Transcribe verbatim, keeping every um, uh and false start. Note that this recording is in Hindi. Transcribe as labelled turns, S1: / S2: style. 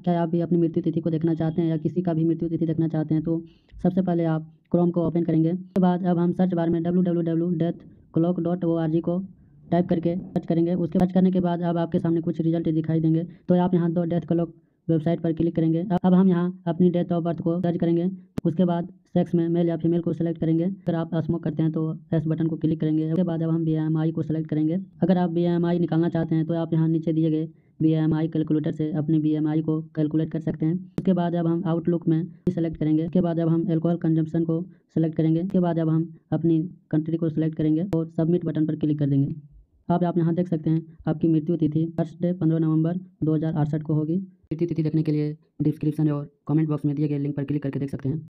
S1: क्या आप भी अपनी मृत्यु तिथि को देखना चाहते हैं या किसी का भी मृत्यु तिथि देखना चाहते हैं, तो सबसे पहले आप क्रोम को ओपन करेंगे। उसके बाद अब हम सर्च बार में W W W dot death clock dot O R G को टाइप करके सर्च करेंगे। उसके सर्च करने के बाद अब आपके सामने कुछ रिजल्ट दिखाई देंगे, तो आप यहाँ दो डेथ क्लॉक वेबसाइट पर क्लिक करेंगे। अब हम यहाँ अपनी डेट ऑफ बर्थ को दर्ज करेंगे। उसके बाद सेक्स में मेल या फीमेल को सिलेक्ट करेंगे। अगर आप स्मोक करते हैं तो एस बटन को क्लिक करेंगे। उसके बाद अब हम बी एम आई को सिलेक्ट करेंगे। अगर आप बी एम आई निकालना चाहते हैं तो आप यहाँ नीचे दिए गए बी एम आई कैलकुलेटर से अपने बी एम आई को कैलकुलेट कर सकते हैं। उसके बाद अब हम आउटलुक में सेलेक्ट करेंगे। उसके बाद अब हम एल्कोहल कंजम्पशन को सिलेक्ट करेंगे। उसके बाद अब हम अपनी कंट्री को सिलेक्ट करेंगे और सबमिट बटन पर क्लिक कर देंगे। अब आप यहाँ देख सकते हैं आपकी मृत्यु तिथि फर्स्ट डे पंद्रह नवंबर दो हज़ार अड़सठ को होगी। मृत्यु तिथि देखने के लिए डिस्क्रिप्शन और कमेंट बॉक्स में दिए गए लिंक पर क्लिक करके देख सकते हैं।